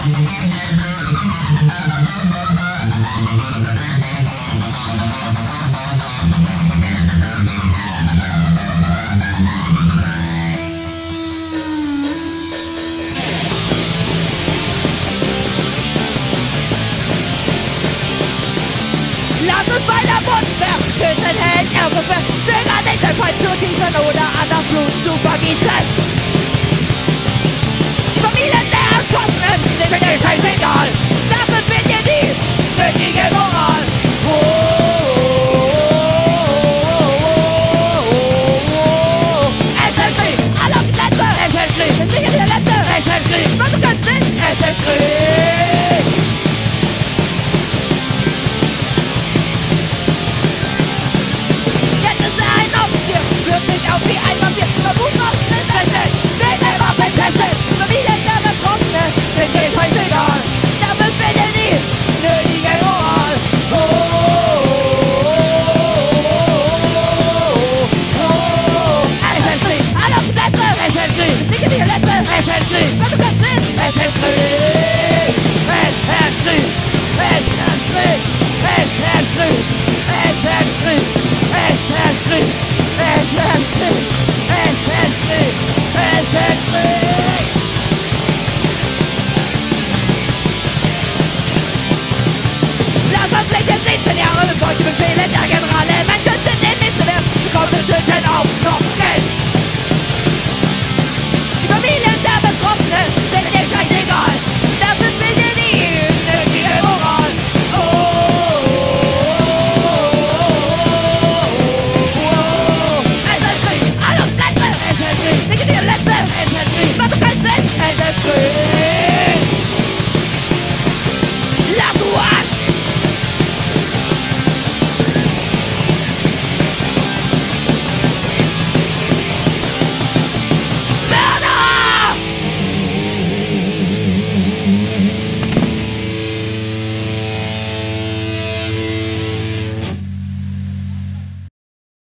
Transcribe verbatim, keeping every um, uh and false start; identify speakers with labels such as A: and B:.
A: Lass uns bei der Bundeswehr töten, Helden, Ärmel, zögern nicht, den Feind zu schießen oder an das Blut zu vergießen. Die Familien der Erschossenen sind mir nicht scheißegal. Dafür findet ihr die nötige Moral. Oh, oh, oh, oh, oh. Es ist Krieg, alle auf die Plätze. Es ist Krieg, sind sicher die Letzte. Es ist Krieg, macht doch keinen Sinn. Es ist Krieg. Jetzt ist er ein Offizier, führt sich auf wie ein Vampir. Verbuchen aus den Interessen, mit der Waffe testet. Familien der Betroffenen sind mir scheißegal. Dafür findet die nötige Moral. Oh, oh, oh, oh, oh. Es ist Krieg, alle auf die Plätze. Es ist Krieg, sicher die Letzte. Es ist Krieg, macht doch keinen Sinn. Es ist Krieg. Es herrscht Krieg. Es herrscht Krieg. Es herrscht Krieg. Es herrscht Krieg. Es herrscht Krieg. Es herrscht Krieg. Es herrscht Krieg. Es herrscht Krieg. Lass uns nicht in siebzehn Jahre bevor die Befehle der Generale. Menschen sind in nichts wert. Sie kommen zu töten auf noch Geld. Die Familien der Betroffenen sind dir scheißegal. Dafür findet die nötige Moral. Oh, oh, oh, oh. Es ist Krieg, alle auf Plätze. Es ist Krieg, nicht die Letzte. Es ist Krieg, macht doch keinen Sinn. Es ist Krieg.